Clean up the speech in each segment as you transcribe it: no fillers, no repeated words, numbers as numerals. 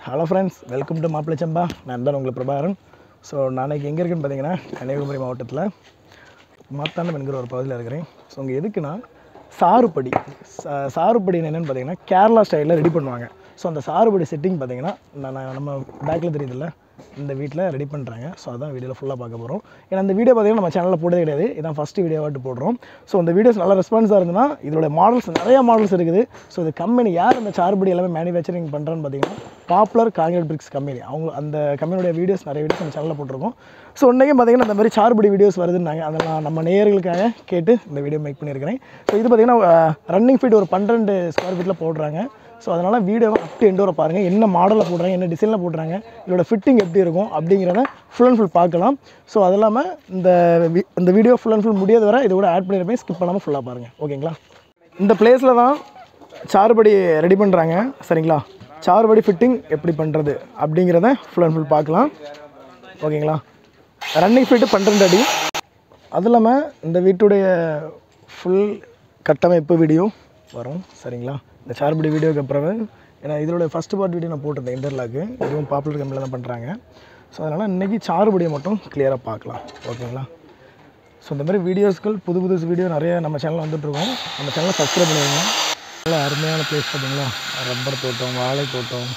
Hello friends, welcome to Mapillaisamba. நான் தான் உங்களுக்கு பிரபாகரன். ஸோ நாளைக்கு எங்கே இருக்குன்னு பார்த்தீங்கன்னா கன்னியாகுமரி மாவட்டத்தில் மாத்தாண்டம் என்கிற ஒரு பகுதியில் இருக்கிறேன். ஸோ இங்கே எதுக்குன்னா சாறுபடி சாறுபடி என்னென்னு பார்த்தீங்கன்னா கேரளா ஸ்டைலில் ரெடி பண்ணுவாங்க. ஸோ அந்த சாறுபடி செட்டிங் பார்த்தீங்கன்னா நம்ம பேக்கில் தெரியுதுல்ல இந்த வீட்டில் ரெடி பண்ணுறாங்க. ஸோ அதான் வீடியோவில் ஃபுல்லாக பார்க்க போகிறோம். ஏன்னா இந்த வீடியோ பார்த்தீங்கன்னா நம்ம சேனலில் போட்டதே கிடையாது, இதான் ஃபஸ்ட்டு வீடியோவாட்டு போடுறோம். ஸோ இந்த வீடியோஸ் நல்ல ரெஸ்பான்ஸாக இருந்ததுன்னா இதோட மாடல்ஸ் நிறையா மாடல்ஸ் இருக்குது. ஸோ இந்த கம்பெனி யார் இந்த சாறுபடி எல்லாமே மேனுஃபேக்சரிங் பண்ணுறான்னு பார்த்தீங்கன்னா பாப்புலர் காங்கிரீட் பிரிக்ஸ் கம்பெனி. அவங்க அந்த கம்பெனியோட வீடியோஸ் நிறைய வீடியோஸ் நம்ம சேனலில் போட்டிருக்கோம். ஸோ இன்றைக்கும் பார்த்தீங்கன்னா இந்த மாதிரி சாறுபடி வீடியோஸ் வருதுன்னாங்க, அதெல்லாம் நம்ம நேயர்களுக்காக கேட்டு இந்த வீடியோ மேக் பண்ணியிருக்கிறேன். ஸோ இது பார்த்தீங்கன்னா ரன்னிங் ஃபீட் ஒரு 12 ஸ்கொயர் ஃபீட்டில் போடுறாங்க. ஸோ அதனால் வீடியோவை அப் டு எண்ட் வரை பாருங்கள், என்ன மாடலில் போடுறாங்க, என்ன டிசைனில் போடுறாங்க, இதோட ஃபிட்டிங் எப்படி இருக்கும் அப்படிங்கிறத ஃபுல் அண்ட் ஃபுல் பார்க்கலாம். ஸோ அது இல்லாமல் இந்த வீடியோ ஃபுல் அண்ட் ஃபுல் முடியாத வரை இதோட ஆட் பண்ணியிருப்பேன், ஸ்கிப் பண்ணாமல் ஃபுல்லாக பாருங்கள். ஓகேங்களா? இந்த பிளேஸில் தான் சாறுபடி ரெடி பண்ணுறாங்க. சரிங்களா? சாறுபடி ஃபிட்டிங் எப்படி பண்ணுறது அப்படிங்கிறத ஃபுல் அண்ட் ஃபுல் பார்க்கலாம். ஓகேங்களா? ரன்னிங் ஃபீட்டு 12 அடி. அது இல்லாமல் இந்த வீட்டுடைய ஃபுல் கட்டமைப்பு வீடியோ வரும். சரிங்களா? இந்த சாறுபடி வீடியோக்கு அப்புறம் ஏன்னா இதோட ஃபஸ்ட்டு பார்ட் வீடியோ நான் போட்டிருந்தேன் இன்டர்லாக்கு, இதுவும் பாப்புலர் கம்பெனியில் தான் பண்ணுறாங்க. ஸோ அதனால் இன்றைக்கி சாறுபடியை மட்டும் கிளியராக பார்க்கலாம். ஓகேங்களா? ஸோ இந்த மாதிரி வீடியோஸ்கள் புது வீடியோ நிறைய நம்ம சேனலில் வந்துட்டுருக்கோம். நம்ம சேனலை சப்ஸ்கிரைப் பண்ணிடுங்க. நல்லா அருமையான பிளேஸ் பார்த்தீங்களா, ரப்பர் தோட்டம், வாழை தோட்டம்,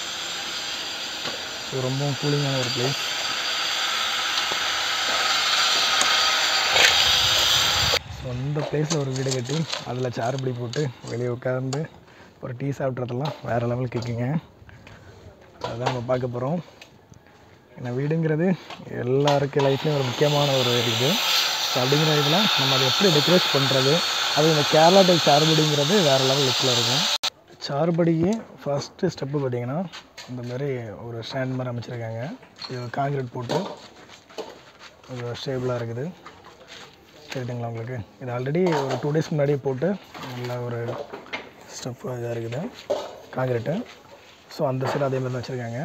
ஸோ ரொம்பவும் கூலிங்கான ஒரு பிளேஸ். ஸோ இந்த பிளேஸில் ஒரு வீடு கட்டி அதில் சாறுபடி போட்டு வெளியே உட்காந்து ஒரு டீ சாப்பிட்றதெல்லாம் வேறு லெவல் கேட்குங்க. அதுதான் நம்ம பார்க்க போகிறோம். ஏன்னா வீடுங்கிறது எல்லாருக்கு லைஃப்லேயும் ஒரு முக்கியமான ஒரு இது. ஸோ அப்படிங்கிற இதில் நம்ம அதை எப்படி டெக்கரேட் பண்ணுறது, அது இந்த கேரளா டைப் சாறுபடிங்கிறது வேறு லெவல் லுக்கில் இருக்கும். சாறுபடிக்கு ஃபஸ்ட்டு ஸ்டெப்பு பார்த்திங்கன்னா இந்த மாதிரி ஒரு ஸ்டாண்ட் மாதிரி அமைச்சிருக்காங்க. இது காங்கிரீட் போட்டு ஒரு ஸ்டேபிளாக இருக்குது. தெரியுதுங்களா உங்களுக்கு? இது ஆல்ரெடி ஒரு 2 டேஸ்க்கு முன்னாடியே போட்டு நல்ல ஒரு ஸ்டெப் இதாக இருக்குது காங்கிரீட்டு. ஸோ அந்த சைடு அதே மாதிரி தான் வச்சுருக்காங்க.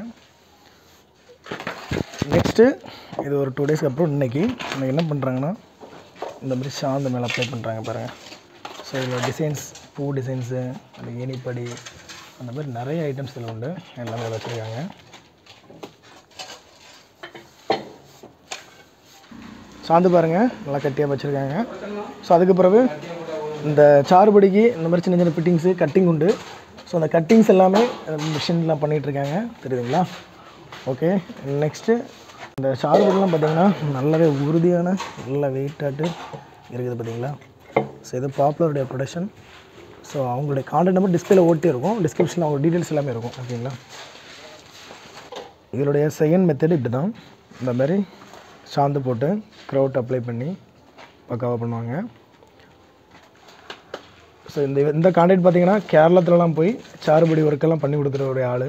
நெக்ஸ்ட்டு இது ஒரு 2 டேஸ்க்கு அப்புறம் இன்றைக்கி என்ன பண்ணுறாங்கன்னா இந்த மாதிரி சாந்து மேலே அப்ளை பண்ணுறாங்க பாருங்கள். ஸோ இதில் டிசைன்ஸ், பூ டிசைன்ஸு, அந்த ஏணிப்படி, அந்த மாதிரி நிறைய ஐட்டம்ஸ் இதில் உண்டு. எல்லாமே வச்சுருக்காங்க. சாந்து பாருங்கள் நல்லா கட்டியாக வச்சுருக்காங்க. ஸோ அதுக்கு பிறகு இந்த சாறுபடிக்கு இந்த மாதிரி சின்ன சின்ன ஃபிட்டிங்ஸு, கட்டிங் உண்டு. ஸோ அந்த கட்டிங்ஸ் எல்லாமே மிஷின்லாம் பண்ணிகிட்ருக்காங்க. தெரியுதுங்களா? ஓகே. நெக்ஸ்ட்டு இந்த சாறுபடிலாம் பார்த்திங்கன்னா நல்லாவே உறுதியான நல்ல வெயிட்டாட்டு இருக்குது பார்த்திங்களா. ஸோ இது பாப்புலருடைய ப்ரொடக்ஷன். ஸோ அவங்களுடைய கான்டாக்ட் நம்பர் டிஸ்பிளேல ஓட்டி இருக்கும், டிஸ்கிரிப்ஷனில் அவங்க டீட்டெயில்ஸ் எல்லாமே இருக்கும். ஓகேங்களா? இதனுடைய செகண்ட் மெத்தட் இப்படி தான், இந்த மாதிரி சாந்து போட்டு க்ரௌட் அப்ளை பண்ணி பக்காவாக பண்ணுவாங்க. ஸோ இந்த கான்ட்ராக்ட் பார்த்திங்கன்னா கேரளத்துலலாம் போய் சாறுபடி ஒர்க்கெல்லாம் பண்ணி கொடுக்குற ஒரு ஆள்.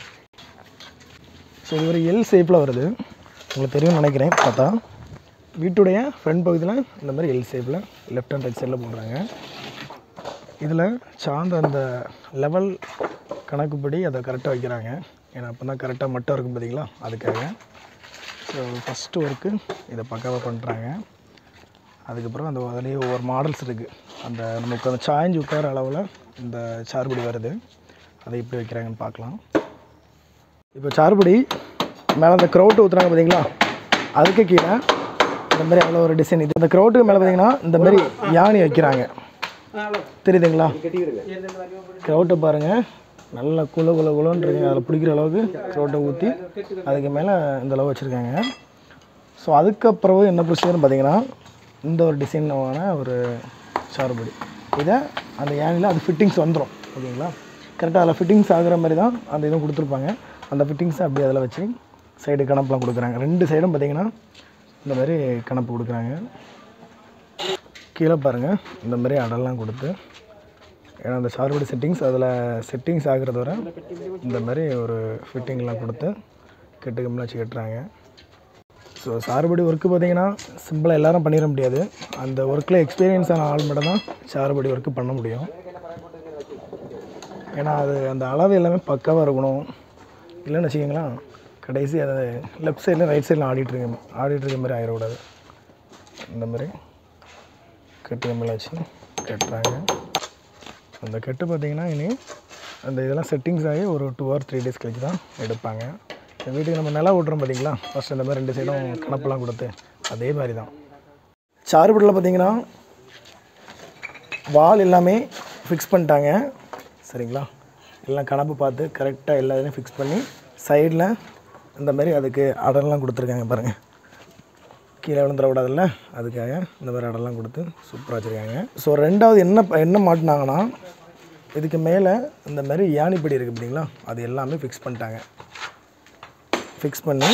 ஸோ இது ஒரு எல் ஷேப்பில் வருது, உங்களுக்கு தெரியும்னு நினைக்கிறேன். பார்த்தா வீட்டுடைய ஃப்ரண்ட் பகுதியில் இந்த மாதிரி எல் ஷேப்பில் லெஃப்ட் அண்ட் ரைட் சைடில் போடுறாங்க. இதில் சாந்து அந்த லெவல் கணக்குப்படி அதை கரெக்டாக வைக்கிறாங்க. ஏன்னா அப்போ தான் கரெக்டாக மட்டும் இருக்கும் பார்த்திங்களா, அதுக்காக. ஸோ ஃபஸ்ட்டு ஒர்க்கு இதை பக்காவாக பண்ணுறாங்க. அதுக்கப்புறம் அந்த அதுலேயே ஒவ்வொரு மாடல்ஸ் இருக்குது. அந்த நமக்கு அந்த சாய்ஞ்சு உட்கார அளவில் இந்த சாறுபடி வருது, அதை எப்படி வைக்கிறாங்கன்னு பார்க்கலாம். இப்போ சாறுபடி மேலே அந்த க்ரௌட்டு ஊற்றுறாங்க பார்த்திங்களா, அதுக்கு கீழே இந்த மாதிரி அவ்வளோ ஒரு டிசைன். இது இந்த க்ரௌட்டுக்கு மேலே பார்த்திங்கன்னா இந்த மாதிரி யானி வைக்கிறாங்க. தெரியுதுங்களா? க்ரௌட்டை பாருங்கள், நல்லா குலோன்றிருக்கு, அதில் பிடிக்கிற அளவுக்கு க்ரௌட்டை ஊற்றி அதுக்கு மேலே இந்த அளவு வச்சுருக்காங்க. ஸோ அதுக்கப்புறம் என்ன ப்ரொசீஜர்னு பார்த்திங்கன்னா இந்த ஒரு டிசைனான ஒரு சாறுபடி, இதை அந்த யானியில் அது ஃபிட்டிங்ஸ் வந்துடும். ஓகேங்களா? கரெக்டாக அதில் ஃபிட்டிங்ஸ் ஆகிற மாதிரி தான் அந்த இதுவும் கொடுத்துருப்பாங்க. அந்த ஃபிட்டிங்ஸை அப்படியே அதில் வச்சு சைடு கணப்பெலாம் கொடுக்குறாங்க. 2 சைடும் பார்த்திங்கன்னா இந்த மாதிரி கணப்பு கொடுக்குறாங்க. கீழே பாருங்கள் இந்த மாதிரி அடலாம் கொடுத்து, ஏன்னா அந்த சாறுபடி செட்டிங்ஸ் ஆகிறது வரை இந்த மாதிரி ஒரு ஃபிட்டிங்லாம் கொடுத்து கெட்டுக்கம்லாம் வச்சு கட்டுறாங்க. ஸோ சாறுபடி ஒர்க்கு பார்த்திங்கன்னா சிம்பிளாக எல்லோரும் பண்ணிட முடியாது. அந்த ஒர்க்கில் எக்ஸ்பீரியன்ஸ் ஆன ஆள் மட்டும் தான் சாறுபடி ஒர்க்கு பண்ண முடியும். ஏன்னா அது அந்த அளவு எல்லாமே பக்காவாக இருக்கணும். இல்லைன்னு வச்சுக்கிங்களா, கடைசி அதை லெஃப்ட் சைடில் ரைட் சைடில் ஆடிட்டுருக்க மாதிரி ஆகிடக்கூடாது. இந்த மாதிரி கட்டு கம்பில் வச்சு கட்டுறாங்க. அந்த கட்டு பார்த்திங்கன்னா இனி அந்த இதெல்லாம் செட்டிங்ஸ் ஆகி ஒரு 2 or 3 days கழிச்சு தான் எடுப்பாங்க. வீட்டுக்கு நம்ம நிலம் ஓட்டுறோம் பார்த்தீங்களா, ஃபஸ்ட் இந்த மாதிரி 2 சைடும் கணப்பெல்லாம் கொடுத்து அதே மாதிரி தான். சாறுபடியில் பார்த்தீங்கன்னா வால் எல்லாமே ஃபிக்ஸ் பண்ணிட்டாங்க. சரிங்களா, எல்லாம் கணப்பு பார்த்து கரெக்டாக எல்லா இதையும் ஃபிக்ஸ் பண்ணி சைடில் இந்த மாதிரி அதுக்கு அடர்லாம் கொடுத்துருக்காங்க பாருங்கள். கீழே விழுந்துடக்கூடாதுல்ல, அதுக்காக இந்த மாதிரி அடர்லாம் கொடுத்து சூப்பராக வச்சுருக்காங்க. ஸோ ரெண்டாவது என்ன மாட்டினாங்கன்னா, இதுக்கு மேலே இந்த மாதிரி யானிப்படி இருக்குது பார்த்தீங்களா, அது எல்லாமே ஃபிக்ஸ் பண்ணிட்டாங்க. ஃபிக்ஸ் பண்ணி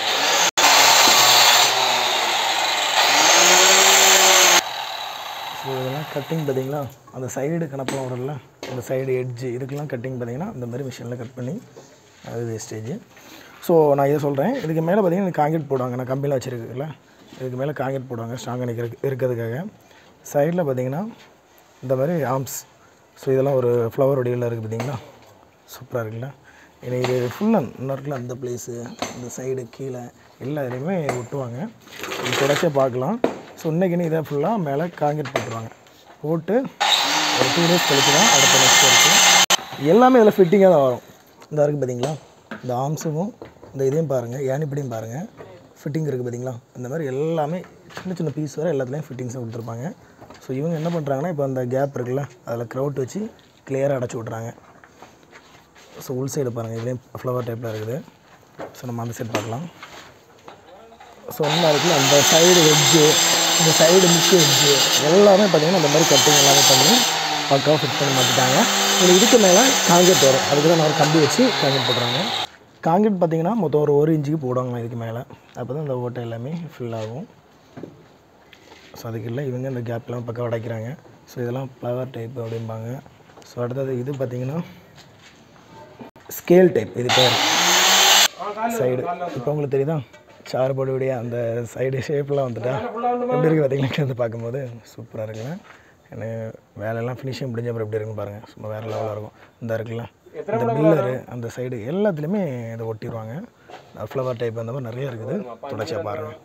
ஸோ இதெல்லாம் கட்டிங் பார்த்தீங்களா, அந்த சைடு கணப்பெல்லாம் வரல, அந்த சைடு எட்ஜு இதுக்கெல்லாம் கட்டிங் பார்த்தீங்கன்னா இந்த மாதிரி மிஷினில் கட் பண்ணி அது வேஸ்டேஜ். ஸோ நான் இதை சொல்கிறேன். இதுக்கு மேலே பார்த்தீங்கன்னா காங்கிரீட் போடுவாங்க. நான் கம்பியில் வச்சுருக்குல்ல, இதுக்கு மேலே காங்கிரீட் போடுவாங்க ஸ்ட்ராங்காக இருக்கிறதுக்காக. சைடில் பார்த்தீங்கன்னா இந்த மாதிரி ஆர்ம்ஸ். ஸோ இதெல்லாம் ஒரு ஃப்ளவர் வடிவில் இருக்குது பார்த்தீங்களா, சூப்பராக இருக்குல்ல. ஏன்னா இது ஃபுல்லாக இன்னும் இருக்குல்ல, அந்த பிளேஸு இந்த சைடு கீழே எல்லா இதுலேயுமே ஒட்டுவாங்க. இது தொடர்ச்சியாக பார்க்கலாம். ஸோ இன்றைக்கின்னு இதை ஃபுல்லாக மேலே காங்கிரீட் போட்டுருவாங்க. போட்டு ஒரு 2 days கழிச்சு தான் அடுத்த நெக்ஸ்ட் இருக்குது. எல்லாமே இதில் ஃபிட்டிங்காக தான் வரும். இந்த இருக்குது பார்த்தீங்களா, இந்த ஆர்ம்ஸும் இந்த இதையும் பாருங்கள், யானிப்படியும் பாருங்கள், ஃபிட்டிங் இருக்குது பார்த்தீங்களா. இந்த மாதிரி எல்லாமே சின்ன சின்ன பீஸ் வர எல்லாத்துலேயும் ஃபிட்டிங்ஸாக கொடுத்துருப்பாங்க. ஸோ இவங்க என்ன பண்ணுறாங்கன்னா, இப்போ அந்த கேப் இருக்குல்ல, அதில் க்ரௌட் வச்சு கிளியராக அடைச்சி விட்றாங்க. ஸோ உள் சைடு பாருங்கள், இதுலேயும் ஃப்ளவர் டைப்பில் இருக்குது. ஸோ நம்ம அந்த சைடு பார்க்கலாம். ஸோ ஒன்றா இருக்குல்ல, அந்த சைடு எட்ஜு, இந்த சைடு முக்கிய எட்ஜு எல்லாமே பார்த்திங்கன்னா இந்த மாதிரி கட்டிங் எல்லாமே பண்ணி பக்காவாக ஃபிட் பண்ணி மாற்றிட்டாங்க. இதுக்கு மேலே காங்கிரீட் வரும். அதுக்கு தான் நான் கம்பி வச்சு காங்கிரீட் போடுறாங்க. காங்கிரீட் பார்த்திங்கன்னா மொத்தம் ஒரு இன்ச்சுக்கு போடுவாங்க இதுக்கு மேலே. அப்போ தான் இந்த ஓட்டை எல்லாமே ஃபில் ஆகும். ஸோ அதுக்கு இல்லை இவங்க இந்த கேப்லாம் பக்கம் உடைக்கிறாங்க. ஸோ இதெல்லாம் ஃப்ளவர் டைப் அப்படிம்பாங்க. ஸோ அடுத்தது இது பார்த்திங்கன்னா ஸ்கேல் டைப். இது பேர் சைடு. இப்போ உங்களுக்கு தெரியுதா, சாறுபடியுடைய அந்த சைடு ஷேப்லாம் வந்துட்டா எப்படி இருக்குது பார்த்திங்கன்னா, வந்து பார்க்கும்போது சூப்பராக இருக்குங்க. எனக்கு வேலையெல்லாம் ஃபினிஷிங் முடிஞ்ச அப்புறம் எப்படி இருக்குன்னு பாருங்கள், சும்மா வேறு லெவலாக இருக்கும். இந்த இருக்குல்ல, இந்த மில்லரு அந்த சைடு எல்லாத்துலேயுமே இதை ஒட்டிடுவாங்க. ஃப்ளவர் டைப் அந்த மாதிரி நிறைய இருக்குது. தொடர்ச்சியாக பாருங்கள்.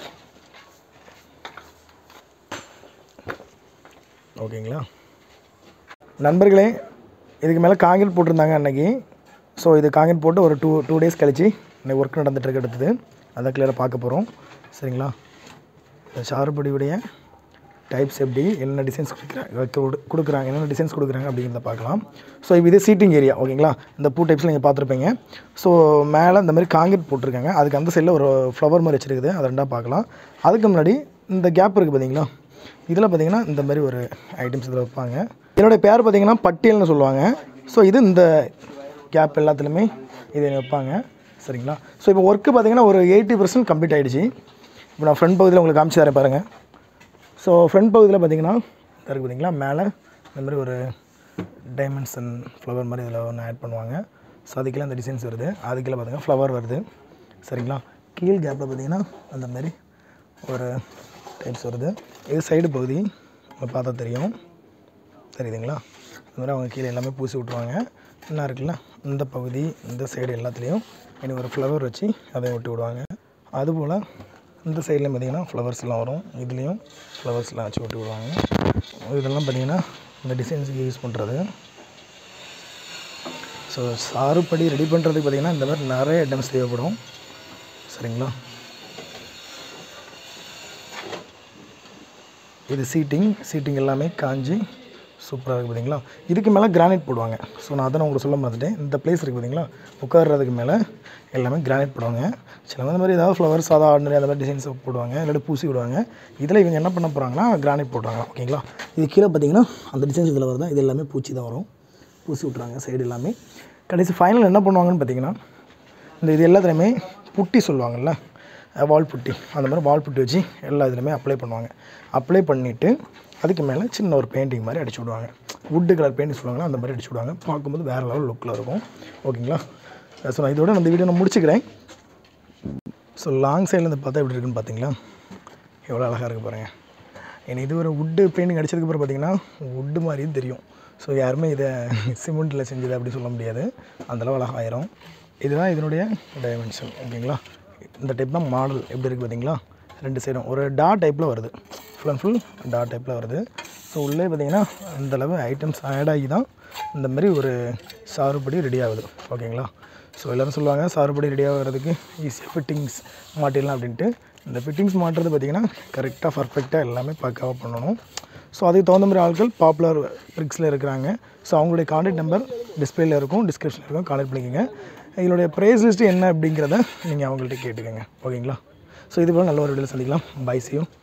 ஓகேங்களா நண்பர்களே, இதுக்கு மேலே காங்கிரீட் போட்டிருந்தாங்க அன்றைக்கி. ஸோ இது காங்கிரீட் போட்டு ஒரு டூ days கழிச்சு இன்றைக்கி ஒர்க் நடந்துகிட்ருக்கு. எடுத்தது அதை கிளியராக பார்க்க போகிறோம். சரிங்களா, இந்த சாறுபடியுடைய டைப்ஸ் எப்படி, என்னென்ன டிசைன்ஸ் கொடுக்குறாங்க, என்னென்ன டிசைன்ஸ் கொடுக்குறாங்க அப்படிங்கிறத பார்க்கலாம். ஸோ இப்போ இது சீட்டிங் ஏரியா. ஓகேங்களா, இந்த பூ டைப்ஸில் நீங்கள் பார்த்துருப்பீங்க. ஸோ மேலே இந்த மாதிரி காங்கிரீட் போட்டிருக்காங்க. அதுக்கு அந்த சைடில் ஒரு ஃப்ளவர் மாதிரி வச்சுருக்குது, அதை ரெண்டாக பார்க்கலாம். அதுக்கு முன்னாடி இந்த கேப் இருக்குது பார்த்தீங்களா, இதில் பார்த்தீங்கன்னா இந்த மாதிரி ஒரு ஐட்டம்ஸ் இதில் வைப்பாங்க. இதனுடைய பேர் பார்த்தீங்கன்னா பட்டியல்னு சொல்லுவாங்க. ஸோ இது இந்த கேப் எல்லாத்துலேயுமே இதை வைப்பாங்க. சரிங்களா, ஸோ இப்போ ஒர்க்கு பார்த்தீங்கன்னா ஒரு 80% கம்ப்ளீட் ஆகிடுச்சு. இப்போ நான் ஃப்ரண்ட் பகுதியில் உங்களுக்கு காமிச்சு தரேன் பாருங்கள். ஸோ ஃப்ரண்ட் பகுதியில் பார்த்தீங்கன்னா இருக்குது பார்த்தீங்களா, மேலே இந்த மாதிரி ஒரு டைமண்ட்ஸ் அண்ட் ஃப்ளவர் மாதிரி இதில் ஒன்று ஆட் பண்ணுவாங்க. ஸோ அதுக்கெல்லாம் அந்த டிசைன்ஸ் வருது. அதுக்கெல்லாம் பார்த்தீங்கன்னா ஃப்ளவர் வருது. சரிங்களா, கீழ் கேப்பில் பார்த்தீங்கன்னா அந்த மாதிரி ஒரு டைப்ஸ் வருது. இது சைடு பகுதி நம்ம பார்த்தா தெரியும், தெரியுதுங்களா. இந்த மாதிரி அவங்க கீழே எல்லாமே பூசி விட்ருவாங்க. என்ன இருக்குல்ல, இந்த பகுதி இந்த சைடு எல்லாத்துலேயும் இனி ஒரு ஃப்ளவர் வச்சு அதை ஒட்டி விடுவாங்க. அதுபோல் இந்த சைடில் பார்த்திங்கன்னா ஃப்ளவர்ஸ்லாம் வரும். இதுலேயும் ஃப்ளவர்ஸ்லாம் வச்சு ஒட்டி விடுவாங்க. இதெல்லாம் பார்த்திங்கன்னா இந்த டிசைன்ஸுக்கு யூஸ் பண்ணுறது. ஸோ சாறுபடி ரெடி பண்ணுறதுக்கு பார்த்திங்கன்னா இந்த மாதிரி நிறைய ஐட்டம்ஸ் தேவைப்படும். சரிங்களா, இது சீட்டிங் எல்லாமே காஞ்சி சூப்பராக இருக்குது பார்த்தீங்களா. இதுக்கு மேலே கிரானைட் போடுவாங்க. ஸோ நான் அதை உங்களுக்கு சொல்ல மாட்டேன். இந்த பிளேஸ் இருக்குது பார்த்தீங்களா, உட்கார்றதுக்கு மேலே எல்லாமே கிரானைட் போடுவாங்க. சில இந்த மாதிரி ஏதாவது ஃப்ளவர்ஸ் சாதா ஆர்டினரி அந்த மாதிரி டிசைன்ஸ் போடுவாங்க, இல்லாட்டி பூசி விடுவாங்க. இதில் இவங்க என்ன பண்ண போகிறாங்கன்னா கிரானைட் போடுறாங்க. ஓகேங்களா, இது கீழே பார்த்தீங்கன்னா அந்த டிசைன்ஸ் இதில் வருதா, இது எல்லாமே பூச்சி தான் வரும். பூசி விட்றாங்க சைடு எல்லாமே. கடைசி ஃபைனல் என்ன பண்ணுவாங்கன்னு பார்த்தீங்கன்னா, இந்த இது எல்லாத்துலேயுமே புட்டி சொல்லுவாங்கள்ல, வால் புட்டி, அந்த மாதிரி வால் புட்டி வச்சு எல்லா இதுலையுமே அப்ளை பண்ணுவாங்க. அப்ளை பண்ணிவிட்டு அதுக்கு மேலே சின்ன ஒரு பெயிண்டிங் மாதிரி அடிச்சு விடுவாங்க. வுட்டு கலர் பெயிண்டிங் சொல்லுவாங்களா, அந்த மாதிரி அடிச்சு விடுவாங்க. பார்க்கும்போது வேறு லெவல் லுக்கில் இருக்கும். ஓகேங்களா, ஸோ நான் இதோட அந்த வீடியோ நான் முடிச்சுக்கிறேன். ஸோ லாங் சைடில் இருந்து பார்த்தா எப்படி இருக்குன்னு பார்த்தீங்களா, எவ்வளோ அழகாக இருக்குது பாருங்கள். ஏன்னா இது ஒரு வுட்டு பெயிண்டிங் அடிச்சதுக்கப்புறம் பார்த்தீங்கன்னா வுட்டு மாதிரியும் தெரியும். ஸோ யாருமே இதை சிமெண்ட்டில் செஞ்சது அப்படி சொல்ல முடியாது, அந்தளவு அழகாயிரும். இதுதான் இதனுடைய டைமென்ஷன். ஓகேங்களா, இந்த டைப் தான் மாடல் எப்படி இருக்குது பார்த்தீங்களா. 2 சைடும் ஒரு டா டைப்பில் வருது, ஃபுல் அண்ட் ஃபுல் டா டைப்பில் வருது. ஸோ உள்ளே பார்த்திங்கன்னா அந்தளவு ஐட்டம்ஸ் ஆட் ஆகி தான் இந்த மாதிரி ஒரு சாறுபடி ரெடி ஆகுது. ஓகேங்களா? ஸோ எல்லோரும் சொல்லுவாங்க சாறுபடி ரெடி ஆகிறதுக்கு ஈஸியாக ஃபிட்டிங்ஸ் மாட்டிடலாம் அப்படின்ட்டு. இந்த ஃபிட்டிங்ஸ் மாட்டுறது பார்த்திங்கன்னா கரெக்டாக பர்ஃபெக்டாக எல்லாமே பக்காவாக பண்ணணும். ஸோ அதுக்கு தகுந்த மாதிரி ஆட்கள் பாப்புலர் ட்ரிக்ஸில் இருக்கிறாங்க. ஸோ அவங்களுடைய கான்டாக்ட் நம்பர் டிஸ்பிளேயில் இருக்கும், டிஸ்கிரிப்ஷனில் இருக்கும், கான்டாக்ட் பண்ணிக்கோங்க. இதனுடைய ப்ரைஸ் லிஸ்ட்டு என்ன அப்படிங்கிறத நீங்கள் அவங்கள்ட்ட கேட்டுக்கோங்க. ஓகேங்களா? ஸோ இது போல் நல்ல ஒரு வீடியோவில் சந்திக்கலாம். Bye, see you.